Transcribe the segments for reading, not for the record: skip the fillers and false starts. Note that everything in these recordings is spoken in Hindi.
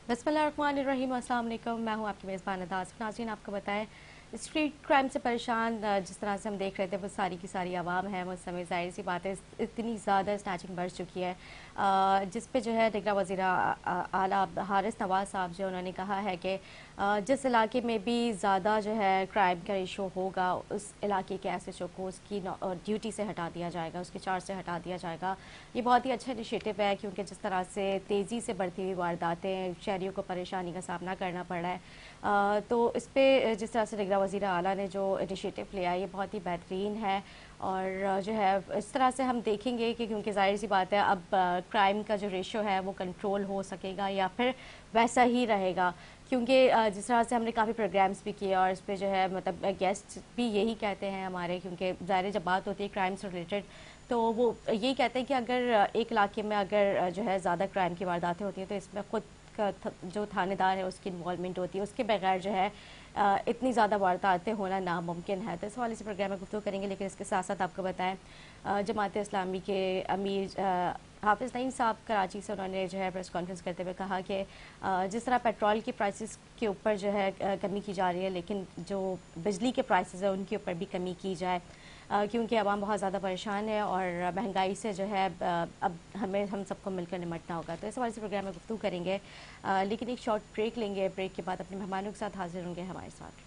बिस्मिल्लाहिर्रहमानिर्रहीम, अस्सलाम वालेकुम। मैं हूँ आपकी मेज़बान अदास। नाज़रीन, आपको बताएं, स्ट्रीट क्राइम से परेशान जिस तरह से हम देख रहे थे वो सारी की सारी आवाम है। उस समय ज़ाहिर सी बात है इतनी ज़्यादा स्नैचिंग बढ़ चुकी है, जिस पे जो है निगरान वज़ीर आला हारिस नवाज साहब जो उन्होंने कहा है कि जिस इलाके में भी ज़्यादा जो है क्राइम का इशू होगा उस इलाके के एसएचओ को उसकी ड्यूटी से हटा दिया जाएगा, उसके चार्ज से हटा दिया जाएगा। ये बहुत ही अच्छा इनिशिएटिव है, क्योंकि जिस तरह से तेज़ी से बढ़ती हुई वारदातें शहरियों को परेशानी का सामना करना पड़ रहा है, तो इस पर जिस तरह से निगरान वज़ीर आला ने जो इनिशिएटिव लिया ये बहुत ही बेहतरीन है। और जो है इस तरह से हम देखेंगे कि क्योंकि जाहिर सी बात है अब क्राइम का जो रेशो है वो कंट्रोल हो सकेगा या फिर वैसा ही रहेगा, क्योंकि जिस तरह से हमने काफ़ी प्रोग्राम्स भी किए और इस पर जो है मतलब गेस्ट भी यही कहते हैं हमारे, क्योंकि ज़ाहिर जब बात होती है क्राइम से रिलेटेड तो वो यही कहते हैं कि अगर एक इलाके में अगर जो है ज़्यादा क्राइम की वारदातें होती हैं तो इसमें खुद का जो थानेदार है उसकी इन्वॉल्वमेंट होती है, उसके बगैर जो है इतनी ज़्यादा वारदातें होना नामुमकिन है। तो इस वाले से प्रोग्राम में गुफ्तगू करेंगे, लेकिन इसके साथ साथ आपको बताएं जमात इस्लामी के अमीर हाफिज़ नईम साहब कराची से उन्होंने जो है प्रेस कॉन्फ्रेंस करते हुए कहा कि जिस तरह पेट्रोल की प्राइसेस के ऊपर जो है कमी की जा रही है, लेकिन जो बिजली के प्राइसेस है उनके ऊपर भी कमी की जाए, क्योंकि आवाम बहुत ज़्यादा परेशान है और महंगाई से जो है अब हम सबको मिलकर निमटना होगा। तो इस वाले से प्रोग्राम में गुफ्तगू करेंगे, लेकिन एक शॉर्ट ब्रेक लेंगे। ब्रेक के बाद अपने मेहमानों के साथ हाजिर होंगे हमारे साथ।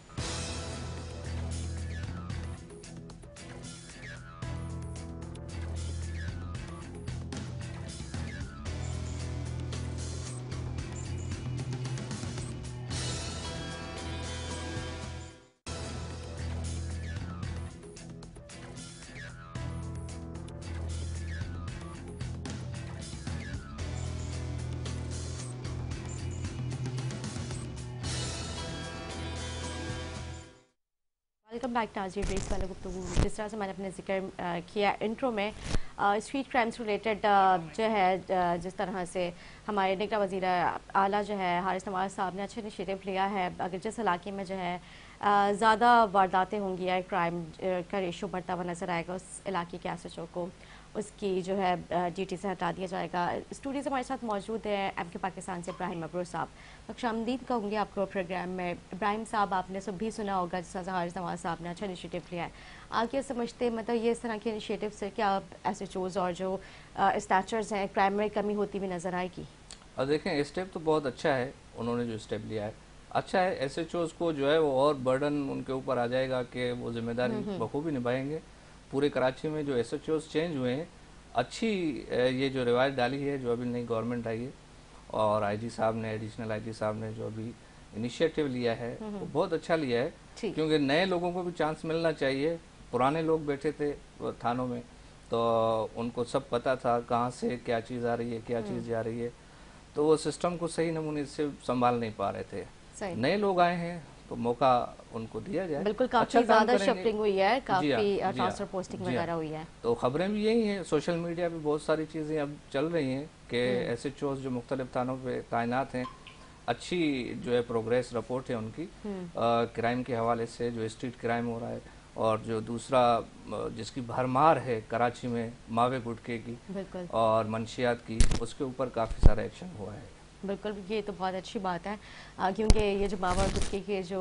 वेलकम बैक नाज़रीन। रेस वाला गुफ्तगू जिस तरह से मैंने अपने जिक्र किया इंट्रो में, स्ट्रीट क्राइम्स रिलेटेड जो है जिस तरह से हमारे निगरान वज़ीर आला जो है हारिस नवाज साहब ने अच्छा इनिशिएटिव लिया है। अगर जिस इलाके में जो है ज़्यादा वारदातें होंगी या क्राइम का रेशो बढ़ता हुआ नज़र आएगा, उस इलाके के एसएचओ को उसकी जो है ड्यूटी से हटा दिया जाएगा। स्टूडियो से हमारे साथ मौजूद है एमके पाकिस्तान से इब्राहिम मबरूर साहब। खुशामदीद कहूँगी आपको प्रोग्राम में। इब्राहिम साहब, आपने सब भी सुना होगा जिस तरह हारिस नवाज साहब ने अच्छा इनिशिएटिव लिया है, आप क्या समझते मतलब ये इस तरह के इनिशिएटिव से क्या एसएचओज़ और जो स्टैचर्स हैं क्राइम में कमी होती हुई नज़र आएगी? और देखें, स्टेप तो बहुत अच्छा है, उन्होंने जो स्टेप लिया है अच्छा है। एसएचओज़ को जो है वो और बर्डन उनके ऊपर आ जाएगा कि वो जिम्मेदारी बखूबी निभाएंगे। पूरे कराची में जो एसएचओज़ चेंज हुए हैं, अच्छी ये जो रिवायत डाली है जो अभी नई गवर्नमेंट आई है और आईजी साहब ने, एडिशनल आईजी साहब ने जो अभी इनिशिएटिव लिया है वो बहुत अच्छा लिया है, क्योंकि नए लोगों को भी चांस मिलना चाहिए। पुराने लोग बैठे थे थानों में तो उनको सब पता था कहाँ से क्या चीज़ आ रही है, क्या चीज़ जा रही है, तो वो सिस्टम को सही नमूने से संभाल नहीं पा रहे थे। नए लोग आए हैं तो मौका उनको दिया जाए। बिल्कुल, काफी ज्यादा शिफ्टिंग हुई है, काफी जी ट्रांसफर पोस्टिंग वगैरह हुई है। तो खबरें भी यही हैं, सोशल मीडिया पे बहुत सारी चीज़ें अब चल रही हैं कि एसएचओज़ जो मुख्तलिफ थानों पे तैनात हैं, अच्छी जो है प्रोग्रेस रिपोर्ट है उनकी क्राइम के हवाले से, जो स्ट्रीट क्राइम हो रहा है और जो दूसरा जिसकी भरमार है कराची में मावे गुटखे की और मंशियात की, उसके ऊपर काफ़ी सारा एक्शन हुआ है। बिल्कुल, ये तो बहुत अच्छी बात है, क्योंकि ये जो मावा गुटखे के जो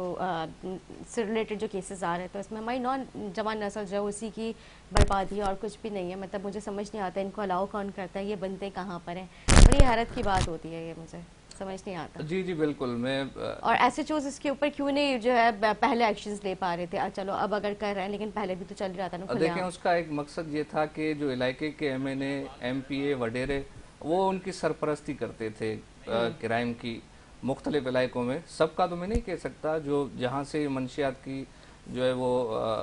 से रिलेटेड जो केसेस आ रहे हैं तो इसमें हमारी नौजवान नस्ल जो उसी की बर्बादी और कुछ भी नहीं है। मतलब मुझे समझ नहीं आता इनको अलाउ कौन करता है, ये बनते कहाँ पर हैं। बड़ी हैरत की बात होती है, ये मुझे समझ नहीं आता। जी जी बिल्कुल। मैं और एसएचओज़ इसके ऊपर क्यों नहीं जो है पहले एक्शंस ले पा रहे थे? चलो अब अगर कर रहे हैं, लेकिन पहले भी तो चल रहा था ना। देखें, उसका एक मकसद ये था कि जो इलाके के एमएनए, एमपीए वडेरे वो उनकी सरपरस्ती करते थे क्राइम की मुख्तलिफ इलाकों में। सबका तो मैं नहीं कह सकता, जो जहाँ से मंशियात की जो है वो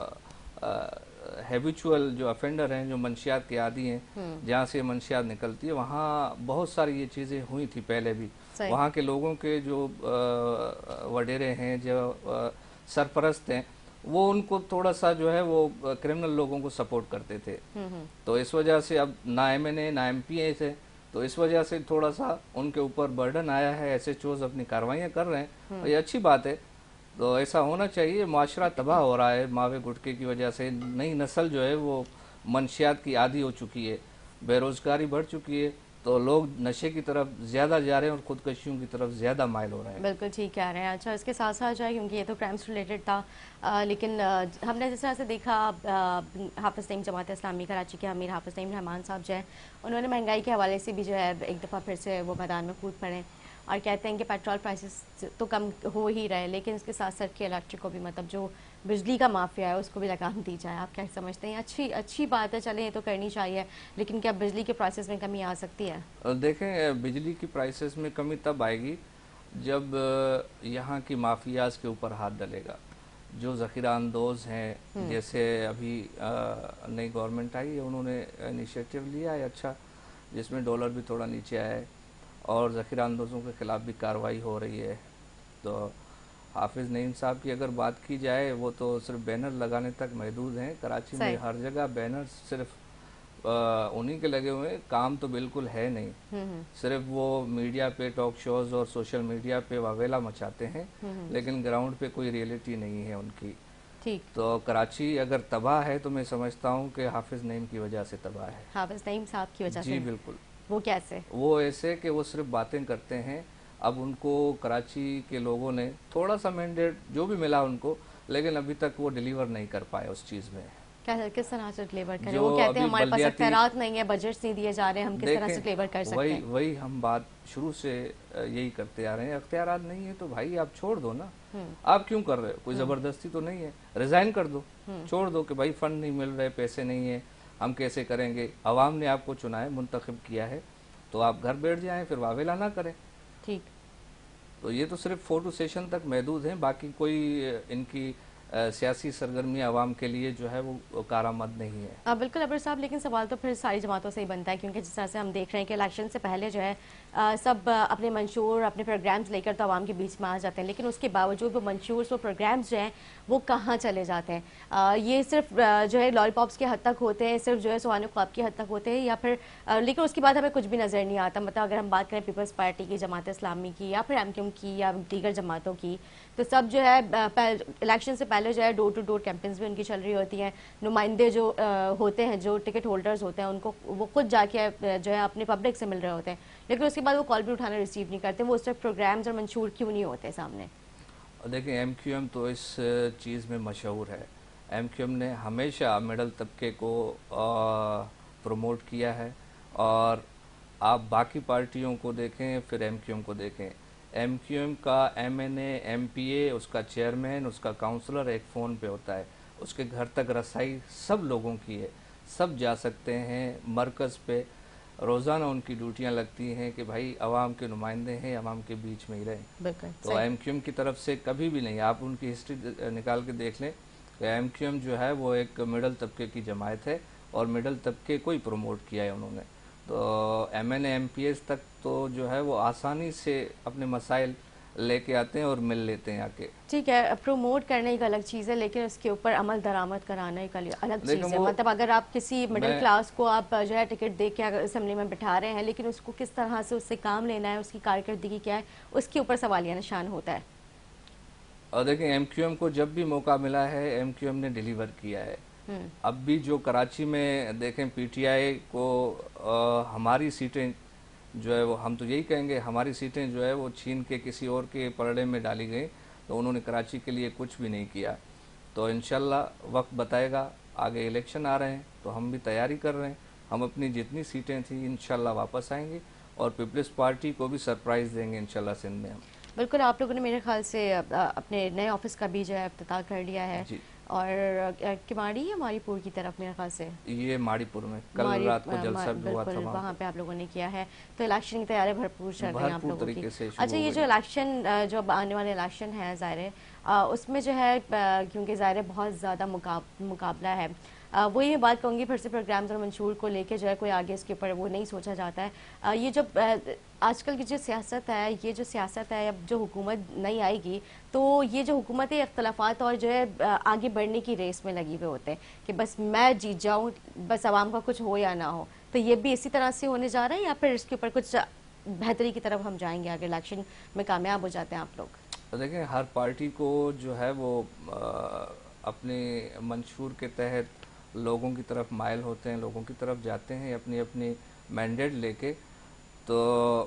हैबिचुअल जो अफेंडर हैं, जो मंशियात के आदी हैं, जहाँ से मंशियात निकलती है, वहाँ बहुत सारी ये चीज़ें हुई थी पहले भी। वहाँ के लोगों के जो वडेरे हैं, जो सरपरस्त हैं, वो उनको थोड़ा सा जो है वो क्रिमिनल लोगों को सपोर्ट करते थे। तो इस वजह से अब ना एमएनए ना एमपीए थे, तो इस वजह से थोड़ा सा उनके ऊपर बर्डन आया है। एसएचओज़ अपनी कार्रवाइयाँ कर रहे हैं और ये अच्छी बात है, तो ऐसा होना चाहिए। माशरा तबाह हो रहा है मावे गुटखे की वजह से। नई नस्ल जो है वो मंशियात की आदी हो चुकी है, बेरोजगारी बढ़ चुकी है, हम्म। तो लोग नशे की तरफ ज़्यादा जा रहे हैं और खुदकशियों की तरफ ज़्यादा माइल हो रहे हैं। बिल्कुल ठीक कह रहे हैं। अच्छा, इसके साथ साथ जो है, क्योंकि ये तो क्राइम्स रिलेटेड था, लेकिन हमने जिस तरह से देखा, हाफिज़ नईम जमात इस्लामी कराची के अमीर हाफिज़ नईम रहमान साहब जो है, उन्होंने महंगाई के हवाले से भी जो है एक दफ़ा फिर से वो मैदान में कूद पड़े और कहते हैं कि पेट्रोल प्राइसेस तो कम हो ही रहे, लेकिन इसके साथ साथ कि इलेक्ट्रिक को भी, मतलब जो बिजली का माफिया है, उसको भी लगाम दी जाए। आप क्या समझते हैं? अच्छी अच्छी बात है, चलें ये तो करनी चाहिए, लेकिन क्या बिजली के प्राइसेस में कमी आ सकती है? देखें, बिजली की प्राइसेस में कमी तब आएगी जब यहाँ की माफियाज के ऊपर हाथ डलेगा। जो ज़ख़ीरा अंदोज़ हैं, जैसे अभी नई गवर्नमेंट आई है, उन्होंने इनिशिएटिव लिया है अच्छा, जिसमें डॉलर भी थोड़ा नीचे आया है और ज़ख़ीरा अंदोज़ों के ख़िलाफ़ भी कार्रवाई हो रही है। तो हाफिज़ नईम साहब की अगर बात की जाए, वो तो सिर्फ बैनर लगाने तक महदूद हैं। कराची में सही। हर जगह बैनर सिर्फ उन्हीं के लगे हुए हैं, काम तो बिल्कुल है नहीं। सिर्फ वो मीडिया पे, टॉक शोज और सोशल मीडिया पे वावेला मचाते हैं, लेकिन ग्राउंड पे कोई रियलिटी नहीं है उनकी। ठीक। तो कराची अगर तबाह है तो मैं समझता हूँ कि हाफिज़ नईम की वजह से तबाह है। हाफिज़ नईम साहब की वजह जी से? बिल्कुल। वो कैसे? वो ऐसे कि वो सिर्फ बातें करते हैं। अब उनको कराची के लोगों ने थोड़ा सा मैंडेट जो भी मिला उनको, लेकिन अभी तक वो डिलीवर नहीं कर पाए उस चीज़ में। क्या, किस तरह से डिलीवर करें? जो वो कहते हैं अभी हमारे पास बलदियाती, अख्तियारात नहीं है, बजट्स नहीं दिए जा रहे हैं, हम किस तरह से डिलीवर कर देखें सकते वही हैं? वही हम बात शुरू से यही करते आ रहे हैं। अख्तियारात नहीं है तो भाई आप छोड़ दो ना। आप क्यों कर रहे हो? कोई ज़बरदस्ती तो नहीं है, रिज़ाइन कर दो, छोड़ दो कि भाई फंड नहीं मिल रहे, पैसे नहीं है, हम कैसे करेंगे। अवाम ने आपको चुना है, मुंतखब किया है, तो आप घर बैठ जाएं, फिर वावेला ना करें। ठीक। तो ये तो सिर्फ फोटो सेशन तक महदूद हैं, बाकी कोई इनकी सियासी सरगर्मी आवाम के लिए जो है वो कारामद नहीं है। बिल्कुल अबर साहब, लेकिन सवाल तो फिर सारी जमातों से ही बनता है, क्योंकि जिस तरह से हम देख रहे हैं कि इलेक्शन से पहले जो है सब अपने मंशूर, अपने प्रोग्राम्स लेकर तो आवाम के बीच में आ जाते हैं, लेकिन उसके बावजूद वो मंशूर, वो प्रोग्राम्स जो हैं वो कहाँ चले जाते हैं? ये सिर्फ जो है लॉलीपॉप्स की हद तक होते हैं, सिर्फ जो है सुहाने ख्वाब की हद तक होते हैं, या फिर लेकिन उसके बाद हमें कुछ भी नज़र नहीं आता। मतलब अगर हम बात करें पीपल्स पार्टी की, जमात इस्लामी की, या फिर एमक्यूएम की, या दीगर जमातों की, तो सब जो है इलेक्शन से पहले जो है डोर टू डोर कैंपेन्स भी उनकी चल रही होती हैं। नुमाइंदे जो होते हैं, जो टिकट होल्डर्स होते हैं, उनको वो खुद जाके जो है अपने पब्लिक से मिल रहे होते हैं, लेकिन उसके बाद वो कॉल भी उठाना रिसीव नहीं करते। वो उस वक्त प्रोग्राम्स और मंशूर क्यों नहीं होते सामने? देखिए, एमक्यूएम तो इस चीज़ में मशहूर है। एमक्यूएम ने हमेशा मिडल तबके को प्रमोट किया है। और आप बाकी पार्टियों को देखें, फिर एमक्यूएम को देखें, एमक्यूएम का एमएनए, एमपीए, उसका चेयरमैन, उसका काउंसलर एक फ़ोन पे होता है। उसके घर तक रसाई सब लोगों की है, सब जा सकते हैं मरकज़ पे। रोज़ाना उनकी ड्यूटियां लगती हैं कि भाई अवाम के नुमाइंदे हैं, अवाम के बीच में ही रहें। बिल्कुल तो एमक्यूएम की तरफ से कभी भी नहीं, आप उनकी हिस्ट्री निकाल के देख लें कि एमक्यूएम जो है वो एक मिडल तबके की जमात है और मिडल तबके को ही प्रमोट किया है उन्होंने। तो एमएनए, एमपीएस तक तो जो है वो आसानी से अपने मसाइल लेके आते हैं और मिल लेते हैं आके। ठीक है, प्रमोट करना एक अलग चीज़ है, लेकिन उसके ऊपर अमल दरामद कराना एक अलग चीज़ है। मतलब अगर आप किसी मिडिल क्लास को आप जो है टिकट दे के असेंबली में बिठा रहे हैं, लेकिन उसको किस तरह से उससे काम लेना है, उसकी कारकर्दगी क्या है, उसके ऊपर सवालिया निशान होता है। और देखें, एमक्यूएम को जब भी मौका मिला है, एमक्यूएम ने डिलीवर किया है। अब भी जो कराची में देखें, पीटीआई को हमारी सीटें जो है वो, हम तो यही कहेंगे, हमारी सीटें जो है वो छीन के किसी और के पलड़े में डाली गई, तो उन्होंने कराची के लिए कुछ भी नहीं किया। तो इंशाल्लाह वक्त बताएगा, आगे इलेक्शन आ रहे हैं तो हम भी तैयारी कर रहे हैं। हम अपनी जितनी सीटें थी इंशाल्लाह वापस आएंगे और पीपल्स पार्टी को भी सरप्राइज़ देंगे इंशाल्लाह सिंध में हम। बिल्कुल, आप लोगों ने मेरे ख्याल से अपने नए ऑफिस का भी जो है इफ्तिताह कर लिया है जी। और किमाड़ी या मारीपुर की तरफ मेरे ख्याल से? ये माड़ीपुर में कल रात को जलसा भी हुआ था, वहाँ पे आप लोगों ने किया है। तो इलेक्शन की तैयारी भरपूर चल रही है आप लोगों की। से अच्छा, ये जो इलेक्शन, जो अब आने वाले इलेक्शन है ज़ाहिर है, उसमें जो है क्योंकि ज़ाहिर है बहुत ज़्यादा मुकाबला है, वही मैं बात कहूँगी फिर से प्रोग्राम्स और मंशूर को लेके जो है कोई आगे इसके ऊपर वो नहीं सोचा जाता है। ये जो आजकल की जो सियासत है, ये जो सियासत है, अब जो हुकूमत नहीं आएगी तो ये जो हुकूमतें इख्तलाफात और जो है आगे बढ़ने की रेस में लगी हुए होते हैं कि बस मैं जीत जाऊँ, बस आवाम का कुछ हो या ना हो। तो ये भी इसी तरह से होने जा रहा है या फिर इसके ऊपर कुछ बेहतरी की तरफ हम जाएंगे अगर इलेक्शन में कामयाब हो जाते हैं आप लोग? तो देखें, हर पार्टी को जो है वो अपने मंशूर के तहत लोगों की तरफ माइल होते हैं, लोगों की तरफ जाते हैं अपनी अपनी मैंडेट लेके। तो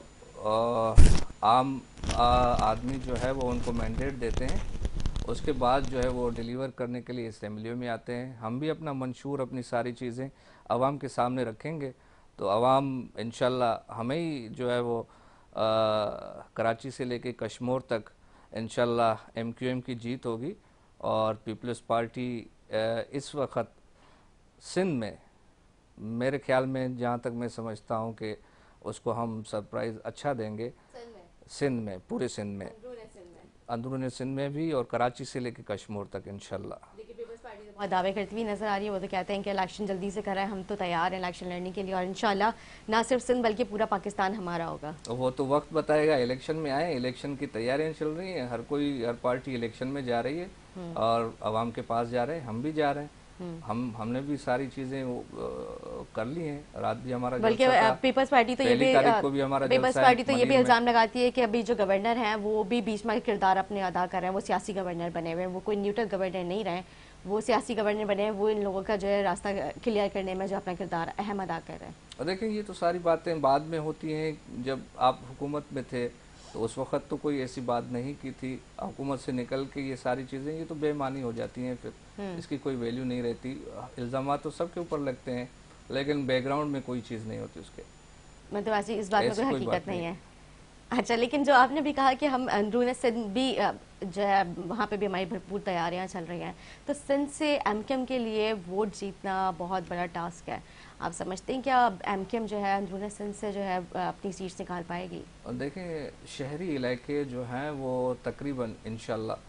आम आदमी जो है वो उनको मैंडेट देते हैं, उसके बाद जो है वो डिलीवर करने के लिए असेंबलियों में आते हैं। हम भी अपना मंशूर, अपनी सारी चीज़ें आवाम के सामने रखेंगे, तो आवाम इंशाल्लाह हमें ही जो है वो कराची से लेके कश्मीर तक इंशाल्लाह MQM की जीत होगी। और पीपल्स पार्टी इस वक्त सिंध में, मेरे ख्याल में जहाँ तक मैं समझता हूँ कि उसको हम सरप्राइज़ अच्छा देंगे। सिंध में, पूरे सिंध में, अंदरूनी सिंध में भी, और कराची से लेकर कश्मीर तक इंशाल्लाह। बहुत दावे करती हुई नजर आ रही है। वो तो कहते हैं कि इलेक्शन जल्दी से कराएं, हम तो तैयार हैं इलेक्शन लड़ने के लिए, और इंशाल्लाह ना सिर्फ सिंध बल्कि पूरा पाकिस्तान हमारा होगा। वो तो वक्त बताएगा। इलेक्शन में आए, इलेक्शन की तैयारियां चल रही हैं, हर कोई, हर पार्टी इलेक्शन में जा रही है और आवाम के पास जा रहे हैं, हम भी जा रहे हैं। हमने भी सारी चीजें कर ली हैं। रात भी हमारा बल्कि पीपल्स पार्टी तो ये भी इल्जाम लगाती है कि अभी जो गवर्नर हैं वो भी बीच में किरदार अपने अदा कर रहे हैं, वो सियासी गवर्नर बने हुए हैं, वो कोई न्यूट्रल गवर्नर नहीं रहे, वो सियासी गवर्नर बने हैं, वो इन लोगों का जो है रास्ता क्लियर करने में जो अपना किरदार अहम अदा कर रहे हैं। और देखें, ये तो सारी बातें बाद में होती हैं। जब आप हुकूमत में थे तो उस वक्त तो कोई ऐसी बात नहीं की थी। हुकूमत से निकल के ये सारी चीज़ें, ये तो बेमानी हो जाती हैं, फिर इसकी कोई वैल्यू नहीं रहती। इल्ज़ाम तो सबके ऊपर लगते हैं, लेकिन बैकग्राउंड में कोई चीज़ नहीं होती उसके। मतलब ऐसी इस बात में कोई हकीकत नहीं है। अच्छा, लेकिन जो आपने भी कहा कि हम अंदरूनी सिंध भी जो है वहाँ पे भी हमारी भरपूर तैयारियाँ चल रही हैं, तो सिंध से MQM के लिए वोट जीतना बहुत बड़ा टास्क है। आप समझते हैं क्या MQM जो है अंदरूनी सिंध से जो है अपनी सीट निकाल पाएगी? और देखें, शहरी इलाके जो हैं वो तकरीबन इंशाल्लाह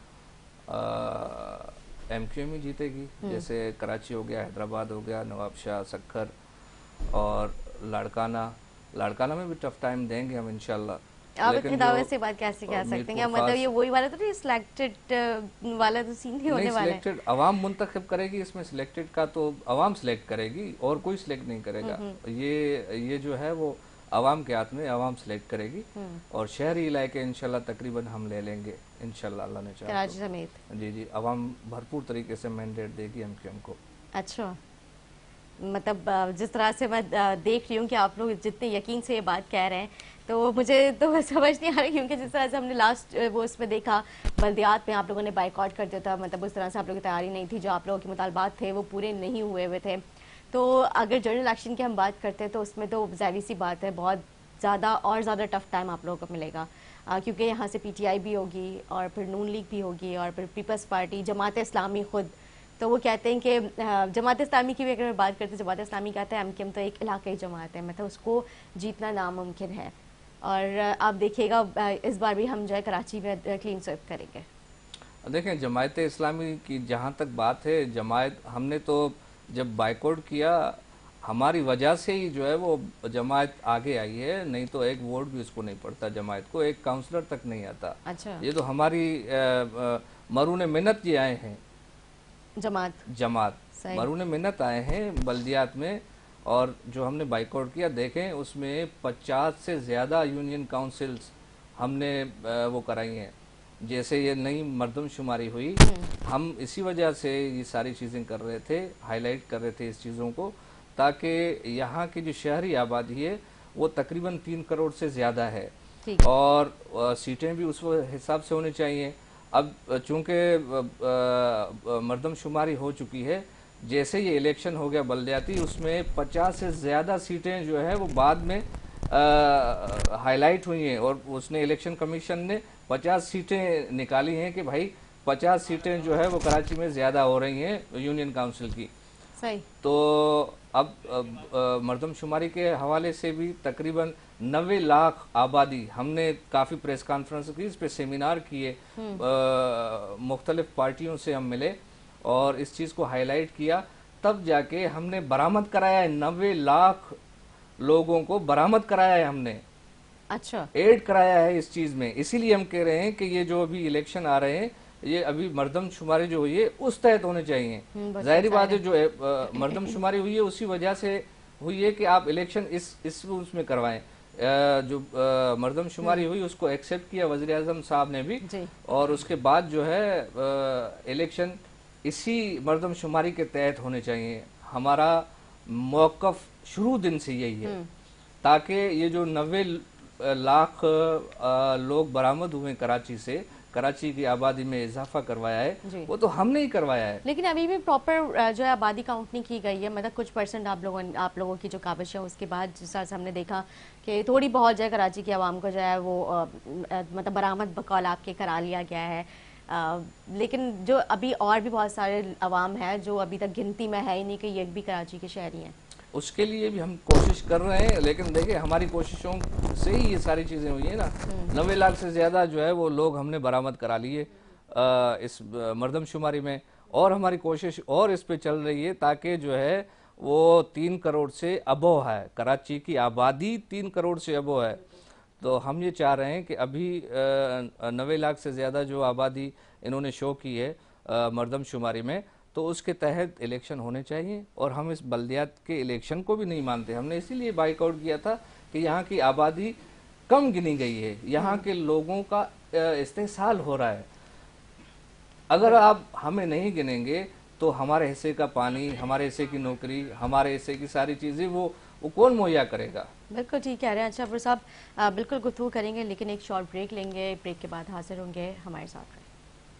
MQM ही जीतेगी। जैसे कराची हो गया, हैदराबाद हो गया, नवाबशाह, सक्खर और लाड़काना में भी टफ टाइम देंगे हम इंशाल्लाह। आप इतने दावे से बात कैसे कह सकते हैं? मतलब ये वही वाला तो नहीं, सिलेक्टेड वाला तो सीन नहीं होने वाला है। सिलेक्टेड अवाम मुंतखब करेगी, इसमें सिलेक्टेड का तो अवाम सिलेक्ट करेगी और कोई सिलेक्ट नहीं करेगा। ये जो है वो अवाम के हाथ में, अवाम सिलेक्ट करेगी। और शहरी इलाके इंशाल्लाह तकरीबन हम ले लेंगे इंशाल्लाह, अल्लाह ने चाहा कराची समेत। जी, अवाम भरपूर तरीके से मैंडेट देगी MQM को। अच्छा, मतलब जिस तरह से मैं देख रही हूँ कि आप लोग जितने यकीन से ये बात कह रहे हैं, तो मुझे तो समझ नहीं आ रही, क्योंकि जिस तरह से हमने लास्ट वो उसमें देखा, बल्दियात में आप लोगों ने बाइकआउट कर दिया था, मतलब उस तरह से आप लोगों की तैयारी नहीं थी, जो आप लोगों के मुतालबात थे वो पूरे नहीं हुए थे। तो अगर जनरल इलेक्शन की हम बात करते हैं तो उसमें तो ज़ाहिर सी बात है बहुत ज़्यादा और ज़्यादा टफ टाइम आप लोगों को मिलेगा, क्योंकि यहाँ से PTI भी होगी और फिर नून लीग भी होगी और फिर पीपल्स पार्टी, जमात इस्लामी खुद। तो वो कहते हैं कि जमात इस्लामी की भी अगर बात करते हैं, जमात इस्लामी कहते हैं MQM तो एक इलाकाई जमात है, मतलब उसको जीतना नामुमकिन है। और आप देखिएगा इस बार भी हम जो है कराची में क्लीन स्वीप करेंगे। देखें, जमात इस्लामी की जहाँ तक बात है, जमात हमने तो जब बाइकआउट किया, हमारी वजह से ही जो है वो जमात आगे आई है, नहीं तो एक वोट भी उसको नहीं पड़ता, जमात को एक काउंसलर तक नहीं आता। अच्छा, ये तो हमारी मरून मिन्नत ये आए हैं, जमात मरून मिन्नत आए हैं बल्दियात में। और जो हमने बाइकआउट किया, देखें उसमें 50 से ज़्यादा यूनियन काउंसिल्स हमने वो कराई हैं। जैसे ये नई मर्दमशुमारी हुई, हम इसी वजह से ये सारी चीज़ें कर रहे थे, हाईलाइट कर रहे थे इस चीज़ों को, ताकि यहाँ की जो शहरी आबादी है वो तकरीबन 3 करोड़ से ज़्यादा है और सीटें भी उस हिसाब से होनी चाहिए। अब चूंकि मर्दमशुमारी हो चुकी है, जैसे ये इलेक्शन हो गया बल्दियाती, उसमें 50 से ज़्यादा सीटें जो है वो बाद में हाईलाइट हुई हैं और उसने, इलेक्शन कमीशन ने 50 सीटें निकाली हैं कि भाई 50 सीटें जो है वो कराची में ज़्यादा हो रही हैं यूनियन काउंसिल की। सही। तो अब मर्दमशुमारी के हवाले से भी तकरीबन 90 लाख आबादी, हमने काफ़ी प्रेस कॉन्फ्रेंस की, इस पे सेमिनार किए, मुख्तलिफ पार्टियों से हम मिले और इस चीज़ को हाईलाइट किया, तब जाके हमने बरामद कराया है, 90 लाख लोगों को बरामद कराया है हमने। अच्छा, ऐड कराया है इस चीज़ में। इसीलिए हम कह रहे हैं कि ये जो अभी इलेक्शन आ रहे हैं, ये अभी मर्दमशुमारी जो हुई है उस तहत होने चाहिए। जाहिर बात है, जो मर्दमशुमारी हुई है उसी वजह से हुई है कि आप इलेक्शन इस उसमें करवाएं। जो मर्दमशुमारी हुई उसको एक्सेप्ट किया वज़ीर आज़म साहब ने भी, और उसके बाद जो है इलेक्शन इसी मर्दमशुमारी के तहत होने चाहिए। हमारा मौक़िफ़ शुरू दिन से यही है ताकि ये जो 90 लाख लोग बरामद हुए कराची से, कराची की आबादी में इजाफा करवाया है, वो तो हमने ही करवाया है। लेकिन अभी भी प्रॉपर जो है आबादी काउंट नहीं की गई है, मतलब कुछ परसेंट आप लोगों की जो काबिश है उसके बाद जिस तरह से हमने देखा कि थोड़ी बहुत जो है कराची की आवाम को जो है वो मतलब बरामद बकौल आपके करा लिया गया है। लेकिन जो अभी और भी बहुत सारे अवाम है जो अभी तक गिनती में है ही नहीं कि ये भी कराची के शहरी हैं। उसके लिए भी हम कोशिश कर रहे हैं, लेकिन देखिए हमारी कोशिशों से ही ये सारी चीज़ें हुई है ना। 90 लाख से ज़्यादा जो है वो लोग हमने बरामद करा लिए इस मर्दमशुमारी में, और हमारी कोशिश और इस पे चल रही है ताकि जो है वो 3 करोड़ से अबव है, कराची की आबादी 3 करोड़ से अबव है। तो हम ये चाह रहे हैं कि अभी 90 लाख से ज़्यादा जो आबादी इन्होंने शो की है मर्दमशुमारी में, तो उसके तहत इलेक्शन होने चाहिए। और हम इस बल्दियात के इलेक्शन को भी नहीं मानते, हमने इसीलिए बाइकआउट किया था कि यहाँ की आबादी कम गिनी गई है, यहाँ के लोगों का इस्तेसाल हो रहा है। अगर आप हमें नहीं गिनेंगे तो हमारे हिस्से का पानी, हमारे हिस्से की नौकरी, हमारे हिस्से की सारी चीज़ें वो कौन मुहैया करेगा। बिल्कुल ठीक कह रहे हैं। अच्छा अब्र साहब बिल्कुल गुफ्तगू करेंगे, लेकिन एक शॉर्ट ब्रेक लेंगे, ब्रेक के बाद हाजिर होंगे, हमारे साथ रहें।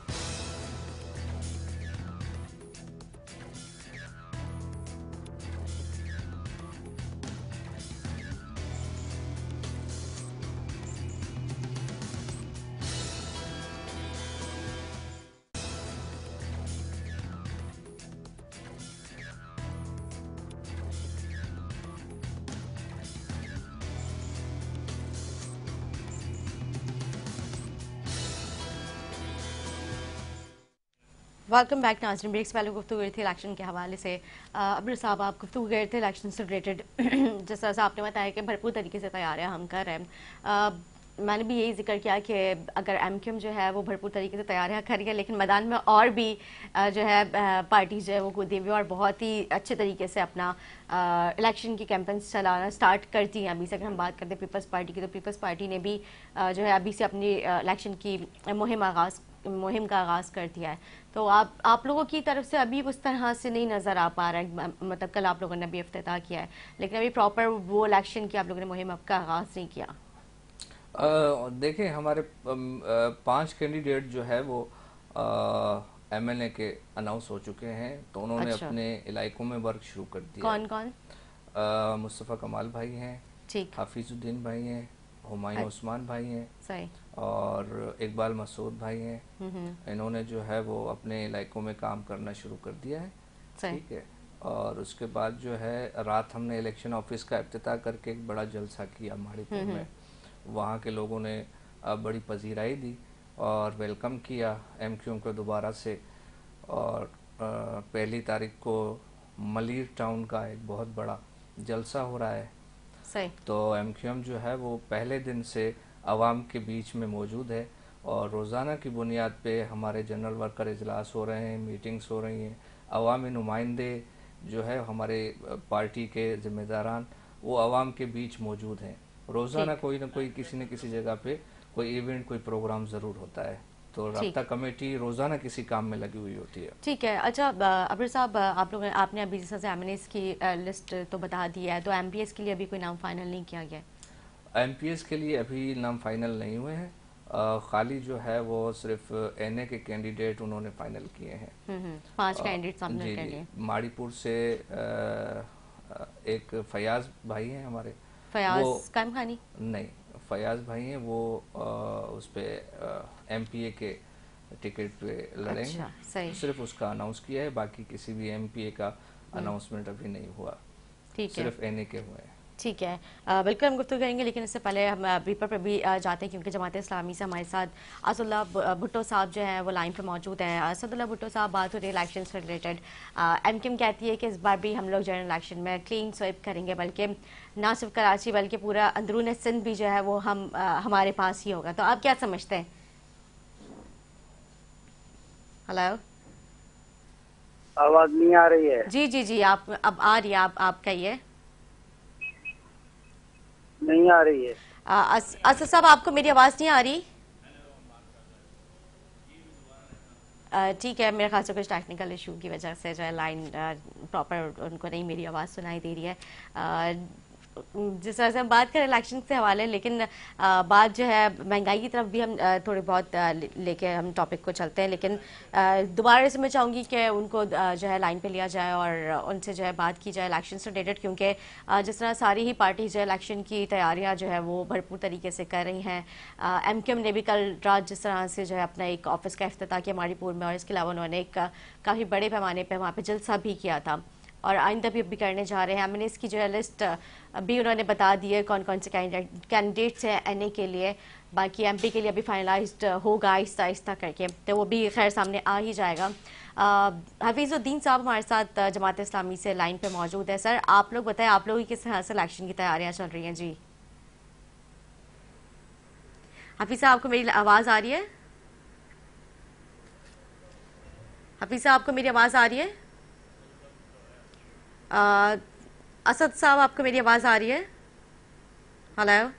वेलकम बैक नाज़रीन। ब्रेक्स पहले गुफ्तगू गई थी इलेक्शन के हवाले से। अब्र साहब आप गुफ्तगू गए थे इलेक्शन से रिलेटेड जिस तरह से आपने बताया कि भरपूर तरीके से तैयारियां हम कर रहे हैं। मैंने भी यही जिक्र किया कि अगर एमक्यूएम जो है वो भरपूर तरीके से तैयारियां कर रही है, लेकिन मैदान में और भी जो है पार्टी जो है वो कूदी हुई और बहुत ही अच्छे तरीके से अपना इलेक्शन की कैंपेन्स चलाना स्टार्ट करती हैं। अभी से अगर हम बात करते हैं पीपल्स पार्टी की, तो पीपल्स पार्टी ने भी जो है अभी से अपनी इलेक्शन की मुहिम का आगाज़ कर दिया है। तो आप लोगों की तरफ से अभी उस तरह से नहीं नज़र आ पा रहा है, मतलब कल आप लोगों ने अभी इफ्तिताह किया है, लेकिन अभी प्रॉपर वो इलेक्शन की आप लोगों ने मुहिम का आगाज़ नहीं किया। देखें हमारे 5 कैंडिडेट जो है वो एमएनए के अनाउंस हो चुके हैं, तो उन्होंने अपने इलाकों में वर्क शुरू कर दिया। कौन कौन? मुस्तफ़ा कमाल भाई हैं, ठीक, हाफिजुद्दीन भाई हैं, हुमायूं उस्मान भाई हैं, सही, और इकबाल मसूद भाई हैं। इन्होंने जो है वो अपने इलाकों में काम करना शुरू कर दिया है। ठीक है। और उसके बाद जो है रात हमने इलेक्शन ऑफिस का इफ्तिताह करके एक बड़ा जलसा किया माड़ीपुर में। वहाँ के लोगों ने बड़ी पजीराई दी और वेलकम किया एमक्यूएम को दोबारा से। और 1 तारीख को मलीर टाउन का एक बहुत बड़ा जलसा हो रहा है। सही। तो एमक्यूएम जो है वो पहले दिन से आवाम के बीच में मौजूद है, और रोज़ाना की बुनियाद पे हमारे जनरल वर्कर इजलास हो रहे हैं, मीटिंग्स हो रही हैं। अवामी नुमाइंदे जो है हमारे पार्टी के ज़िम्मेदारान वो आवाम के बीच मौजूद हैं। रोज़ाना कोई ना कोई किसी न किसी जगह पे कोई इवेंट, कोई प्रोग्राम ज़रूर होता है। तो राब्ता कमेटी रोज़ाना किसी काम में लगी हुई होती है। ठीक है। अच्छा अब्र साहब आपने अभी जैसे एमएनएस की लिस्ट तो बता दी है, तो एमपीएस के लिए अभी कोई नाम फाइनल नहीं किया गया? एमपीएस के लिए अभी नाम फाइनल नहीं हुए हैं, खाली जो है वो सिर्फ एनए के कैंडिडेट उन्होंने फाइनल किए हैं। 5 कैंडिडेट सामने कर लिए। माड़ीपुर से एक फयाज भाई हैं हमारे, फयाज कायम खानी नहीं, फयाज भाई हैं वो उस पे एमपीए के टिकट पे लड़ेंगे। अच्छा, सही। सिर्फ उसका अनाउंस किया है, बाकी किसी भी एमपीए का अनाउंसमेंट अभी नहीं हुआ। ठीक है, सिर्फ एनए के हुए हैं। ठीक है। बिल्कुल हम गुफ्तगू करेंगे, लेकिन इससे पहले हम ब्रीपर पर भी जाते हैं, क्योंकि जमात इस्लामी से हमारे साथ असदुल्ला भुट्टो साहब जो हैं वो लाइन पर मौजूद हैं। असदुल्ला भुट्टो साहब, बात हो रही है इलेक्शन से रिलेटेड। एमक्यूएम कहती है कि इस बार भी हम लोग जनरल इलेक्शन में क्लीन स्वीप करेंगे, बल्कि ना सिर्फ कराची बल्कि पूरा अंदरून सिंध भी जो है वो हमारे पास ही होगा। तो आप क्या समझते हैं? हेलो, आवाज नहीं आ रही है? जी जी जी, आप अब आ रही है, आप कहिए। नहीं आ रही है। असद साहब, आपको मेरी आवाज नहीं आ रही? ठीक है, मेरे ख्याल से कुछ टेक्निकल इशू की वजह से जो है लाइन प्रॉपर उनको नहीं मेरी आवाज़ सुनाई दे रही है। जिस तरह से हम बात करें इलेक्शन से हवाले, लेकिन बात जो है महंगाई की तरफ भी हम थोड़ी बहुत लेके हम टॉपिक को चलते हैं। लेकिन दोबारा से मैं चाहूँगी कि उनको जो है लाइन पे लिया जाए और उनसे जो है बात की जाए इलेक्शन से रिलेटेड, क्योंकि जिस तरह सारी ही पार्टी जो है इलेक्शन की तैयारियाँ जो है वो भरपूर तरीके से कर रही हैं। MQM ने भी कल रात जिस तरह से जो है अपना एक ऑफिस का इफ्तिताह किया मारीपुर में, और इसके अलावा उन्होंने एक काफ़ी बड़े पैमाने पर वहाँ पर जलसा भी किया था और आइंदा भी करने जा रहे हैं। मैंने इसकी जो है लिस्ट अभी उन्होंने बता दी है कौन कौन से कैंडिडेट्स हैं NA के लिए। बाकी MP के लिए अभी फाइनलाइज्ड होगा आहिस्ता आहिस्ता करके, तो वो भी खैर सामने आ ही जाएगा। हफीजुद्दीन साहब हमारे साथ जमात इस्लामी से लाइन पे मौजूद है। सर आप लोग बताएं, आप लोगों की किस तरह से इलेक्शन की तैयारियां चल रही हैं? जी हफीज साहब, आपको मेरी आवाज़ आ रही है? हफीज साहब, आपको मेरी आवाज़ आ रही है? असद साहब, आपको मेरी आवाज़ आ रही है? हेलो,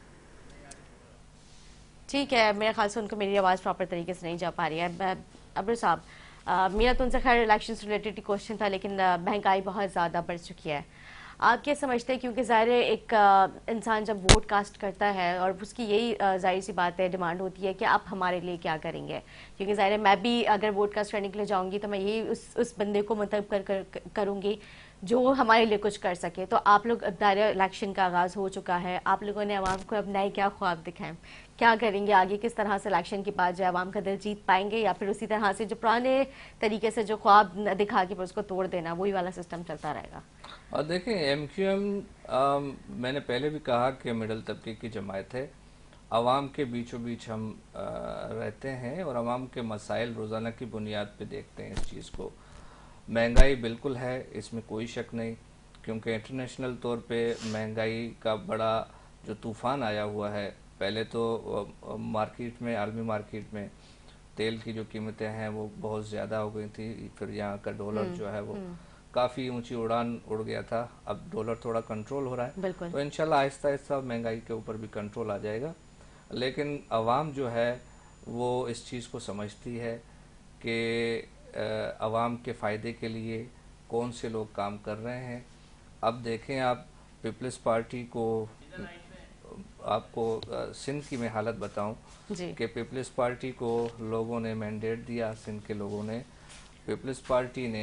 ठीक है, मेरे ख्याल से उनको मेरी आवाज़ प्रॉपर तरीके से नहीं जा पा रही है। अब्र साहब, मेरा तो उनसे खैर इलेक्शन से रिलेटेड क्वेश्चन था, लेकिन महंगाई बहुत ज़्यादा बढ़ चुकी है। आप क्या समझते हैं, क्योंकि ज़ाहिर है एक इंसान जब वोट कास्ट करता है और उसकी यही जाहिर सी बात है डिमांड होती है कि आप हमारे लिए क्या करेंगे, क्योंकि ज़ाहिर है मैं भी अगर वोट कास्ट करने के लिए जाऊंगी तो मैं यही उस बंदे को मतलब करूंगी जो हमारे लिए कुछ कर सके। तो आप लोग, अब दायरा इलेक्शन का आगाज़ हो चुका है, आप लोगों ने अवाम को अब नए क्या ख्वाब दिखाएं, क्या करेंगे आगे, किस तरह से इलेक्शन के बाद जो अवाम का दिल जीत पाएंगे, या फिर उसी तरह से जो पुराने तरीके से जो ख्वाब दिखा के उसको तोड़ देना, वही वाला सिस्टम चलता रहेगा? और देखें, MQM मैंने पहले भी कहा कि मिडिल तबके की जमात है। आवाम के बीचों बीच हम रहते हैं और आवाम के मसाइल रोज़ाना की बुनियाद पे देखते हैं इस चीज़ को। महंगाई बिल्कुल है, इसमें कोई शक नहीं, क्योंकि इंटरनेशनल तौर पे महंगाई का बड़ा जो तूफ़ान आया हुआ है। पहले तो मार्केट में, आलमी मार्केट में तेल की जो कीमतें हैं वो बहुत ज़्यादा हो गई थी, फिर यहाँ का डॉलर जो है वो काफ़ी ऊंची उड़ान उड़ गया था। अब डॉलर थोड़ा कंट्रोल हो रहा है, तो इंशाल्लाह आहिस्ता आहिस्ता महंगाई के ऊपर भी कंट्रोल आ जाएगा। लेकिन आवाम जो है वो इस चीज़ को समझती है कि आवाम के फ़ायदे के लिए कौन से लोग काम कर रहे हैं। अब देखें आप, पीपल्स पार्टी को, आपको सिंध की मैं हालत बताऊं कि पीपल्स पार्टी को लोगों ने मैंडेट दिया, सिंध के लोगों ने। पीपल्स पार्टी ने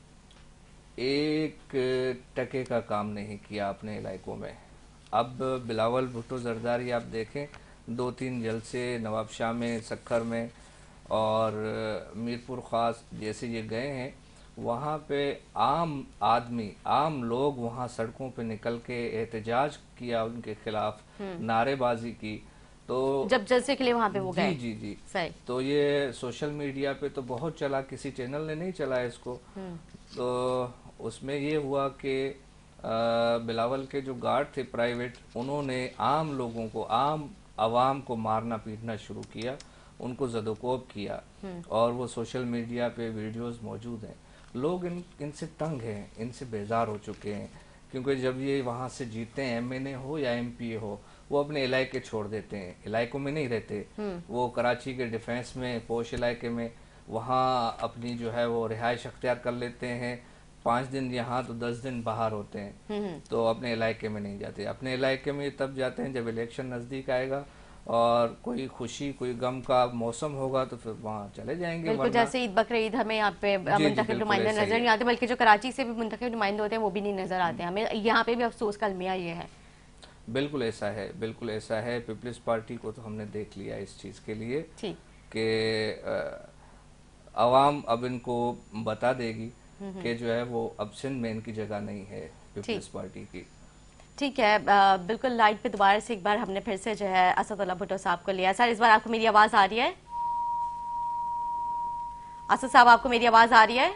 1% का काम नहीं किया अपने इलाकों में। अब बिलावल भुट्टो जरदारी आप देखें, 2-3 जलसे नवाबशाह में, सक्खर में और मीरपुर ख़ास जैसे ये गए हैं, वहाँ पे आम आदमी, आम लोग वहाँ सड़कों पे निकल के एहतजाज किया, उनके खिलाफ नारेबाजी की। तो जब जलसे के लिए वहाँ पे वो गए, जी जी जी सही। तो ये सोशल मीडिया पे तो बहुत चला, किसी चैनल ने नहीं चला इसको। तो उसमें ये हुआ कि बिलावल के जो गार्ड थे प्राइवेट, उन्होंने आम लोगों को, आम आवाम को मारना पीटना शुरू किया, उनको जदोकोब किया, और वो सोशल मीडिया पे वीडियोस मौजूद हैं। लोग इनसे तंग हैं, इनसे बेजार हो चुके हैं, क्योंकि जब ये वहाँ से जीतते हैं, MNA हो या MP हो, वो अपने इलाके छोड़ देते हैं, इलाकों में नहीं रहते। वो कराची के डिफेंस में, पोश इलाके में, वहाँ अपनी जो है वो रिहाइश अख्तियार कर लेते हैं। 5 दिन यहाँ तो 10 दिन बाहर होते हैं, तो अपने इलाके में नहीं जाते। अपने इलाके में तब जाते हैं जब इलेक्शन नज़दीक आएगा और कोई खुशी, कोई गम का मौसम होगा, तो फिर वहाँ चले जाएंगे। बिल्कुल, जैसे ईद बकरीद हमें यहाँ पे मुंतखब नुमाइंदे नजर नहीं आते, बल्कि जो कराची से भी मुंतखब नुमाइंदे होते हैं वो भी नहीं नजर आते। हमें यहाँ पे भी अफसोस का अलमिया ये है। बिल्कुल ऐसा है, बिल्कुल ऐसा है। पीपल्स पार्टी को तो हमने देख लिया इस चीज़ के लिए कि अवाम अब इनको बता देगी कि जो है वो अब सिंध में इनकी जगह नहीं है पीपल्स पार्टी की। ठीक है, बिल्कुल लाइट पे दोबारा से एक बार हमने फिर से जो है असदुल्ला भुट्टो साहब को लिया। सर, इस बार आपको मेरी आवाज़ आ रही है? असद साहब, आपको मेरी आवाज़ आ रही है?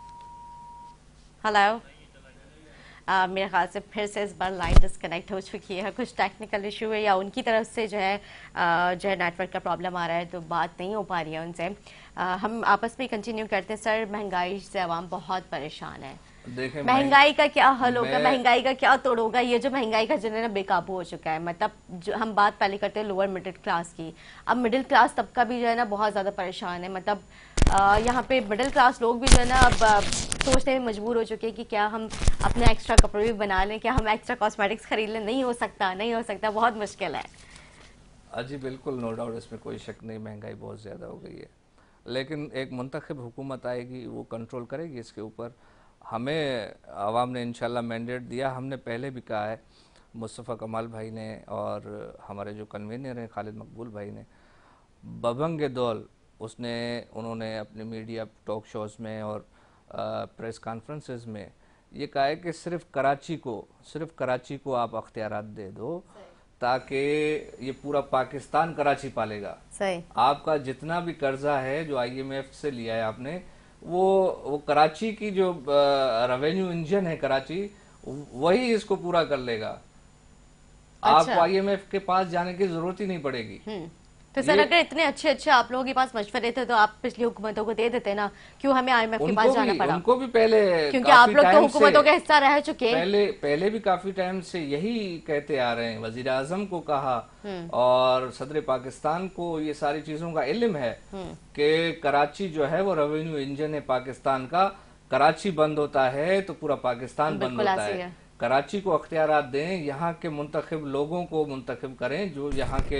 हेलो, मेरे ख्याल से फिर से इस बार लाइन डिस्कनेक्ट हो चुकी है, कुछ टेक्निकल इशू है या उनकी तरफ से जो है नेटवर्क का प्रॉब्लम आ रहा है, तो बात नहीं हो पा रही है उनसे। हम आपस में कंटिन्यू करते हैं। सर, महंगाई से आवाम बहुत परेशान है, महंगाई का क्या हल होगा, महंगाई का क्या तोड़ होगा? ये जो महंगाई का जो है ना बेकाबू हो चुका है। मतलब जो हम बात पहले करते हैं लोअर मिडिल क्लास की, अब मिडिल क्लास तबका भी जो है ना बहुत ज़्यादा परेशान है। मतलब यहाँ पे मिडिल क्लास लोग भी जो है ना अब सोचने में मजबूर हो चुके हैं कि क्या हम अपने एक्स्ट्रा कपड़े भी बना लें, क्या हम एक्स्ट्रा कॉस्मेटिक्स खरीद लें। नहीं हो सकता, नहीं हो सकता, बहुत मुश्किल है। जी बिल्कुल, नो डाउट, इसमें कोई शक नहीं, महंगाई बहुत ज़्यादा हो गई है, लेकिन एक मुंतखब हुकूमत आएगी, वो कंट्रोल करेगी इसके ऊपर। हमें आवाम ने इंशाल्लाह मैंडेट दिया, हमने पहले भी कहा है, मुस्तफ़ा कमाल भाई ने और हमारे जो कन्वीनर हैं खालिद मकबूल भाई ने बबंग दौल उन्होंने अपने मीडिया टॉक शोज़ में और प्रेस कॉन्फ्रेंसेस में ये कहा है कि सिर्फ कराची को आप अख्तियारात दे दो, ताकि ये पूरा पाकिस्तान कराची पालेगा। सही। आपका जितना भी कर्जा है जो IMF से लिया है आपने, वो कराची की जो रेवेन्यू इंजन है कराची, वही इसको पूरा कर लेगा। अच्छा। आपको IMF के पास जाने की जरूरत ही नहीं पड़ेगी। तो सर अगर इतने अच्छे आप लोगों के पास मशवरे थे तो आप पिछली हुकूमतों को दे देते ना, क्यों हमें IMF के पास जाना पड़ा? उनको भी पहले, क्योंकि आप लोग तो हुकूमतों का हिस्सा रह चुके हैं। पहले भी काफी टाइम से यही कहते आ रहे हैं, वजीर आजम को कहा और सदर पाकिस्तान को ये सारी चीजों का इल्म है कि कराची जो है वो रेवेन्यू इंजन है पाकिस्तान का। कराची बंद होता है तो पूरा पाकिस्तान बंद होता है। कराची को अख्तियारात दें, यहाँ के मुंतखब लोगों को मुंतखब करें, जो यहाँ के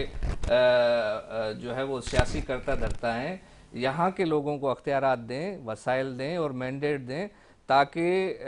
जो है वो सियासी करता धरता है, यहाँ के लोगों को अख्तियारात दें, वसाइल दें और मैंडेट दें, ताकि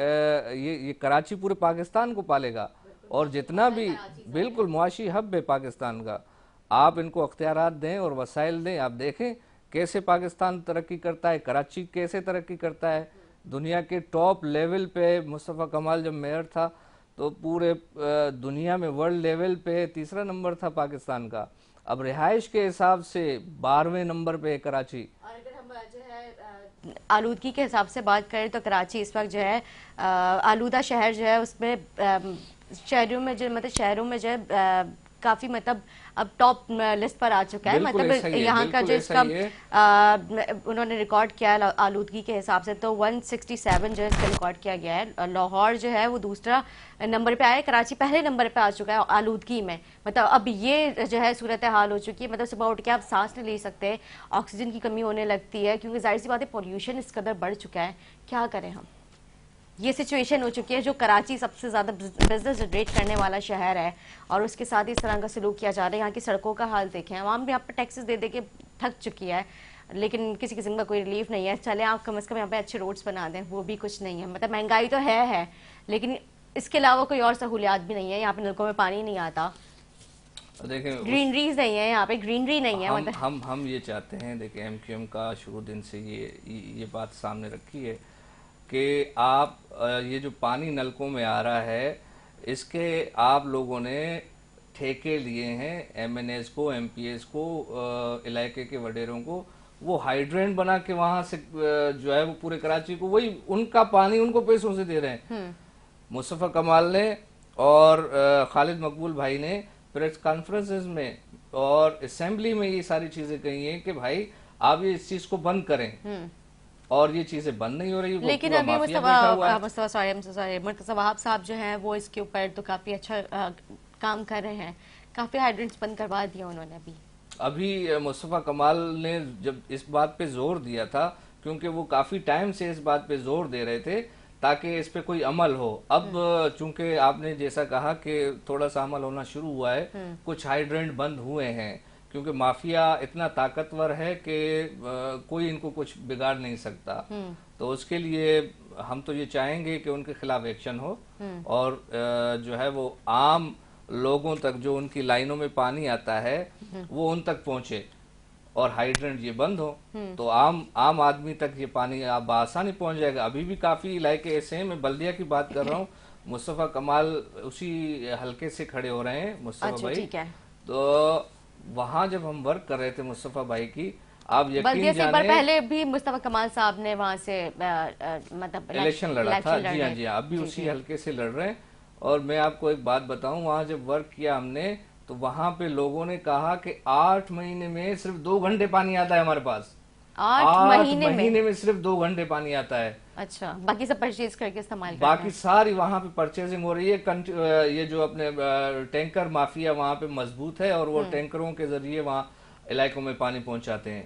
ये कराची पूरे पाकिस्तान को पालेगा। और जितना भी बिल्कुल मुआशी हब है पाकिस्तान का, आप इनको अख्तियारात दें और वसाइल दें। आप देखें कैसे पाकिस्तान तरक्की करता है, कराची कैसे तरक्की करता है। दुनिया के टॉप लेवल पे मुस्तफ़ा कमाल जब मेयर था तो पूरे दुनिया में वर्ल्ड लेवल पे तीसरा नंबर था पाकिस्तान का। अब रिहाइश के हिसाब से 12वें नंबर पे है कराची। और अगर हम जो है आलूदगी के हिसाब से बात करें तो कराची इस वक्त जो है आलूदा शहर जो है, उसमें शहरों में जो है काफी मतलब अब टॉप लिस्ट पर आ चुका है। मतलब यहाँ का जो इसका उन्होंने रिकॉर्ड किया है आलूदगी के हिसाब से, तो 167 जो है इसका रिकॉर्ड किया गया है। लाहौर जो है वो दूसरा नंबर पे आया है, कराची पहले नंबर पे आ चुका है आलूदगी में। मतलब अब ये जो है सूरत हाल हो चुकी है, मतलब सुबह उठ के आप सांस नहीं ले सकते, ऑक्सीजन की कमी होने लगती है, क्योंकि जाहिर सी बात है पॉल्यूशन इस कदर बढ़ चुका है। क्या करें हम, ये सिचुएशन हो चुकी है। जो कराची सबसे ज़्यादा बिजनेस जनरेट करने वाला शहर है और उसके साथ ही इस तरह का सलूक किया जा रहा है। यहाँ की सड़कों का हाल देखें, आवाम भी यहाँ पर टैक्सेस दे दे के थक चुकी है, लेकिन किसी किस्म का कोई रिलीफ नहीं है। चले आप कम से कम यहाँ पे अच्छे रोड्स बना दें, वो भी कुछ नहीं है। मतलब महंगाई तो है, लेकिन इसके अलावा कोई और सहूलियात भी नहीं है। यहाँ पे नलकों में पानी नहीं आता, देखें ग्रीनरीज नहीं है, यहाँ पे ग्रीनरी नहीं है। मतलब हम ये चाहते हैं, देखिए MQM का शुरू दिन से ये बात सामने रखी है कि आप ये जो पानी नलकों में आ रहा है, इसके आप लोगों ने ठेके लिए हैं MNAs को, MPAs को, इलाके के वडेरों को, वो हाइड्रेंट बना के वहां से जो है वो पूरे कराची को वही उनका पानी उनको पैसों से दे रहे हैं। मुस्तफ़ा कमाल ने और खालिद मकबूल भाई ने प्रेस कॉन्फ्रेंसेस में और असेंबली में ये सारी चीजें कही हैं कि भाई आप ये इस चीज को बंद करें, और ये चीजें बंद नहीं हो रही। लेकिन अभी मुस्तफा साहब जो हैं वो इसके ऊपर तो काफी अच्छा काम कर रहे हैं, काफी हाइड्रेंट्स बंद करवा दिया उन्होंने। अभी मुस्तफा कमाल ने जब इस बात पे जोर दिया था, क्योंकि वो काफी टाइम से इस बात पे जोर दे रहे थे ताकि इस पे कोई अमल हो। अब चूंकि आपने जैसा कहा कि थोड़ा सा अमल होना शुरू हुआ है, कुछ हाइड्रेंट बंद हुए हैं, क्योंकि माफिया इतना ताकतवर है कि कोई इनको कुछ बिगाड़ नहीं सकता। तो उसके लिए हम तो ये चाहेंगे कि उनके खिलाफ एक्शन हो और जो है वो आम लोगों तक जो उनकी लाइनों में पानी आता है वो उन तक पहुंचे और हाइड्रेंट ये बंद हो, तो आम आदमी तक ये पानी आप बआसानी पहुंच जाएगा। अभी भी काफी इलाके ऐसे हैं, मैं बल्दिया की बात कर रहा हूँ, मुस्तफा कमाल उसी हल्के से खड़े हो रहे हैं मुस्तफा भाई। तो वहां जब हम वर्क कर रहे थे मुस्तफा भाई की, आप यकीन जाने पहले भी मुस्तफा कमाल साहब ने वहां से मतलब इलेक्शन लड़ा था। जी हाँ, जी हाँ, अब भी उसी हल्के से लड़ रहे हैं। और मैं आपको एक बात बताऊं, वहां जब वर्क किया हमने तो वहां पे लोगों ने कहा कि 8 महीने में सिर्फ 2 घंटे पानी आता है हमारे पास। 8 महीने में सिर्फ 2 घंटे पानी आता है। अच्छा, बाकी सब परचेज करके इस्तेमाल करते बाकी सारी वहां पे परचेजिंग हो रही है। ये जो अपने टैंकर माफिया वहां पे मजबूत है और वो टैंकरों के जरिए वहां इलाकों में पानी पहुंचाते हैं।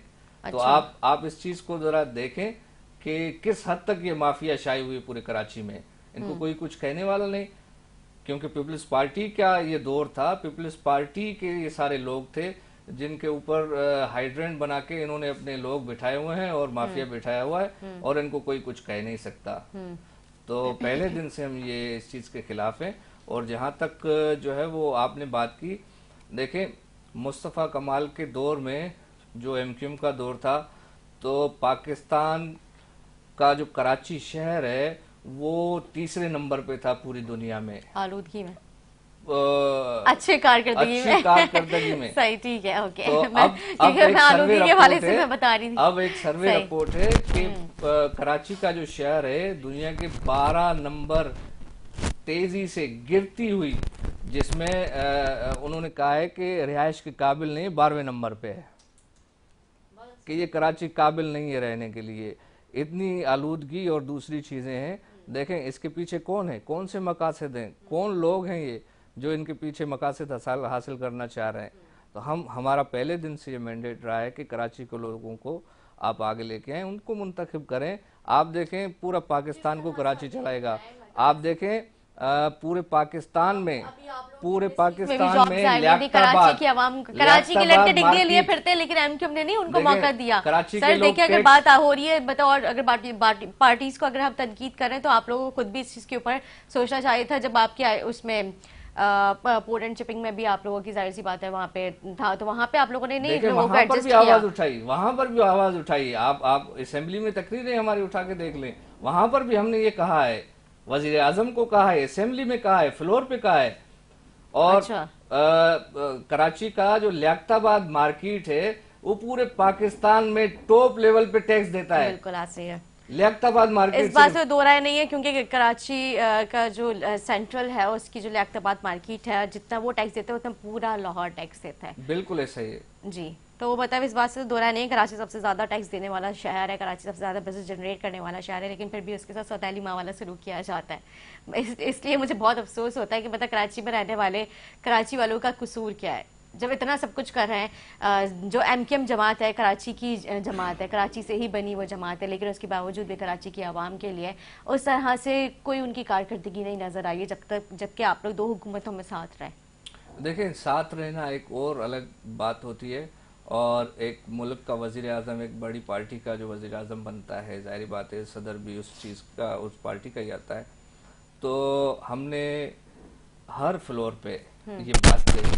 तो अच्छा। आप इस चीज को जरा देखें कि किस हद तक ये माफिया शायी हुई पूरे कराची में। इनको कोई कुछ कहने वाला नहीं, क्योंकि पीपल्स पार्टी का ये दौर था, पीपल्स पार्टी के ये सारे लोग थे जिनके ऊपर हाइड्रेंट बना के इन्होंने अपने लोग बिठाए हुए हैं और माफिया बिठाया हुआ है, और इनको कोई कुछ कह नहीं सकता। तो पहले दिन से हम ये इस चीज के खिलाफ हैं। और जहां तक जो है वो आपने बात की, देखें मुस्तफ़ा कमाल के दौर में जो एमक्यूएम का दौर था, तो पाकिस्तान का जो कराची शहर है वो तीसरे नंबर पे था पूरी दुनिया में आलूदगी में, अच्छी कारकर्दगी में। सही, ठीक है, ओके। तो अब मैं आलूदगी के हवाले से मैं बता रही थी। अब एक सर्वे रिपोर्ट है कि कराची का जो शहर है दुनिया के 12 नंबर तेजी से गिरती हुई, जिसमें उन्होंने कहा है कि रिहाइश के काबिल नहीं, 12वें नंबर पे है, कि ये कराची काबिल नहीं है रहने के लिए। इतनी आलूदगी और दूसरी चीजें हैं। देखें इसके पीछे कौन है, कौन से मकासद हैं, कौन लोग हैं ये जो इनके पीछे मकासद हासिल करना चाह रहे हैं। तो हमारा पहले दिन से ये मैंडेट रहा है कि कराची के लोगों को आप आगे लेके आए, उनको मुंतखब करें। आप देखें पूरा पाकिस्तान को कराची चलाएगा। आप देखें पूरे पाकिस्तान में कराची की आवाम कराची के लड़के डिग्री लिए फिरते हैं, लेकिन एमक्यूएम ने नहीं उनको मौका दिया। सर देखिए, अगर बात हो रही है बताओ, और अगर पार्टीज को अगर हम तनकीद करें तो आप लोगों को खुद भी इस चीज के ऊपर सोचना चाहिए था। जब आपके उसमें पोर्ट एंड शिपिंग में भी आप लोगों की जाहिर सी बात है वहाँ पे था, तो वहाँ पे आप लोगों ने नहीं लोगों को एडजस्ट किया। आवाज उठाई, वहां पर भी आवाज उठाई। आप असेंबली में तकरीरें हमारी उठा के देख लें, वहां पर भी हमने ये कहा है, वजीर आजम को कहा है, असेंबली में कहा है, फ्लोर पे कहा है। और अच्छा। कराची का जो लियाकताबाद मार्केट है वो पूरे पाकिस्तान में टॉप लेवल पे टैक्स देता है। बिल्कुल ऐसे है, लियाकताबाद मार्केट, इस बात से दो राय नहीं है, क्योंकि कराची का जो सेंट्रल है उसकी जो लियाकताबाद मार्केट है, जितना वो टैक्स देता है उतना पूरा लाहौर टैक्स देता है। बिल्कुल ऐसा ही है जी। तो वो मतलब इस बात से दो राय नहीं है, कराची सबसे ज्यादा टैक्स देने वाला शहर है, कराची सबसे ज्यादा बिजनेस जनरेट करने वाला शहर है, लेकिन फिर भी उसके साथ सौतेली माँ वाला सलूक किया जाता है। इसलिए मुझे बहुत अफसोस होता है कि मतलब कराची में रहने वाले कराची वालों का कसूर क्या है, जब इतना सब कुछ कर रहे हैं। जो एमक्यूएम जमात है कराची की जमात है, कराची से ही बनी वो जमात है, लेकिन उसके बावजूद भी कराची की आवाम के लिए उस तरह से कोई उनकी कारकर्दगी नहीं नजर आई है, जबकि आप लोग दो हुकूमतों में साथ रहे। देखें, साथ रहना एक और अलग बात होती है, और एक मुल्क का वजीर आजम, एक बड़ी पार्टी का जो वजीर आजम बनता है, जाहिर बात है सदर भी उस चीज़ का, उस पार्टी का ही आता है। तो हमने हर फ्लोर पे ये बात कही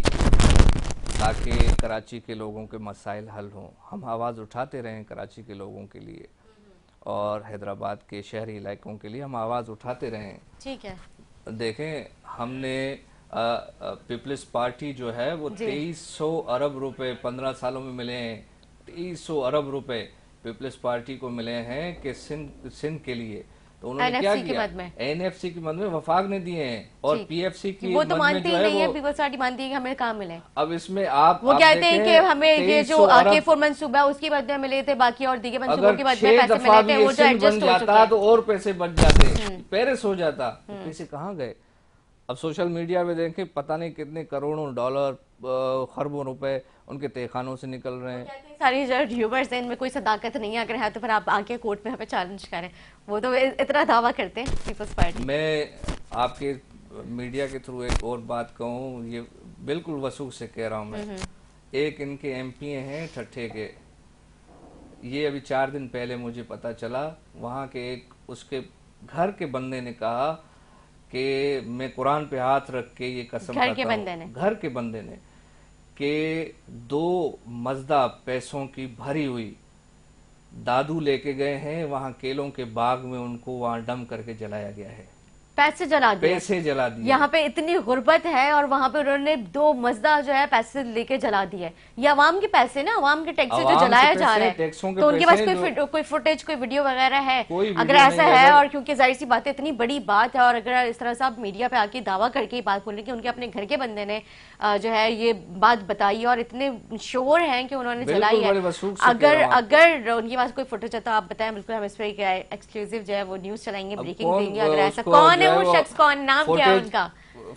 ताकि कराची के लोगों के मसाइल हल हों। हम आवाज़ उठाते रहें कराची के लोगों के लिए, और हैदराबाद के शहरी इलाकों के लिए हम आवाज़ उठाते रहें। ठीक है, देखें हमने पीपल्स पार्टी जो है वो 2300 अरब रुपए 15 सालों में मिले हैं। 2300 अरब रुपए पीपल्स पार्टी को मिले हैं कि सिंध के लिए। तो उन्होंने क्या किया, एनएफसी की मद में वफाक ने दिए हैं, और पीएफसी की वो तो मानती ही नहीं है, पीपल्स पार्टी मानती है कि हमें काम मिले। अब इसमें आप वो कहते हैं कि हमें ये जो AK4 मंसूबा है उसकी मद में मिले थे, बाकी और दीगर मंसूबों की मद में पैसे मिले थे, वो जो एडजस्ट हो चुका है। तो और पैसे बच जाते, पेरिस हो जाता। पैसे कहाँ गए? अब सोशल मीडिया में देखें, पता नहीं कितने करोड़ों डॉलर, खरबों रुपए उनके तहखानों से निकल रहे हैं। सारी जो ह्यूमर्स हैं इनमें कोई सदाकत नहीं है, अगर है तो फिर आप आके कोर्ट में हमें चैलेंज करें। वो तो इतना दावा करते हैं पीपल्स पार्टी। मैं आपके मीडिया के थ्रू एक और बात कहूँ, ये बिल्कुल वसूख से कह रहा हूँ मैं। एक इनके MP हैं ठट्ठे के, ये अभी 4 दिन पहले मुझे पता चला, वहाँ के एक उसके घर के बंदे ने कहा कि मैं कुरान पे हाथ रख के ये कसम खाता हूं, घर के बंदे ने, कि 2 मजदा पैसों की भरी हुई दादू लेके गए हैं, वहां केलों के बाग में उनको वहां डम करके जलाया गया है। पैसे जला दिए। यहाँ पे इतनी गुर्बत है और वहाँ पे उन्होंने 2 मजदा जो है पैसे लेके जला दिए। ये अवाम के पैसे ना, अवाम के टैक्स से जो जलाया जा रहा है, तो उनके पास कोई फुटेज, कोई वीडियो वगैरह है? अगर ऐसा है, और क्योंकि जाहिर सी बात है इतनी बड़ी बात है, और अगर इस तरह से आप मीडिया पे आके दावा करके बात बोल रहे कि उनके अपने घर के बंदे ने जो है ये बात बताई, और इतने श्योर हैं कि उन्होंने जलाई है, अगर उनके पास कोई फुटेज है तो आप बताएं, बिल्कुल हम इस पर एक्सक्लूसिव जो है वो न्यूज चलाएंगे, ब्रेकिंग देंगे। अगर ऐसा, कौन वो शख्स, कौन, नाम क्या है उनका?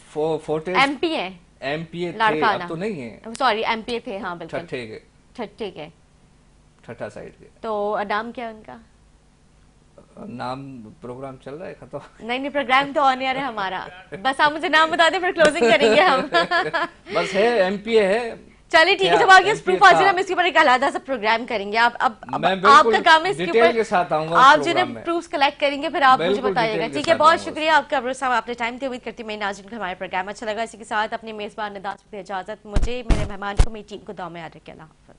MP है, MP थे, अब तो नहीं है, सॉरी MP थे, हाँ बिल्कुल, ठट्ठे ठट्ठा साइड के। तो नाम क्या है उनका? नाम प्रोग्राम चल रहा है खत्म। नहीं, प्रोग्राम तो ऑन एयर है हमारा, बस आप मुझे नाम बता दें फिर क्लोजिंग करेंगे हम। बस है, एमपीए है। चलिए ठीक है, जब आगे प्रूफ आ जाए हम इसके ऊपर एक अलग सा प्रोग्राम करेंगे। अब आपका काम है इसके ऊपर, के साथ आऊंगा, आप जो है प्रूफ कलेक्ट करेंगे फिर आप मुझे बताइएगा। ठीक है, बहुत शुक्रिया आपका अब्रोज साहब, आपने टाइम दी। उम्मीद करती हूँ मेरे नाज़रीन को हमारा प्रोग्राम अच्छा लगा। इसी के साथ अपने मेजबान अंदाज में इजाजत, मुझे, मेरे मेहमान को, मेरी टीम को दुआ में याद रखें। अल्लाह हाफ़िज़।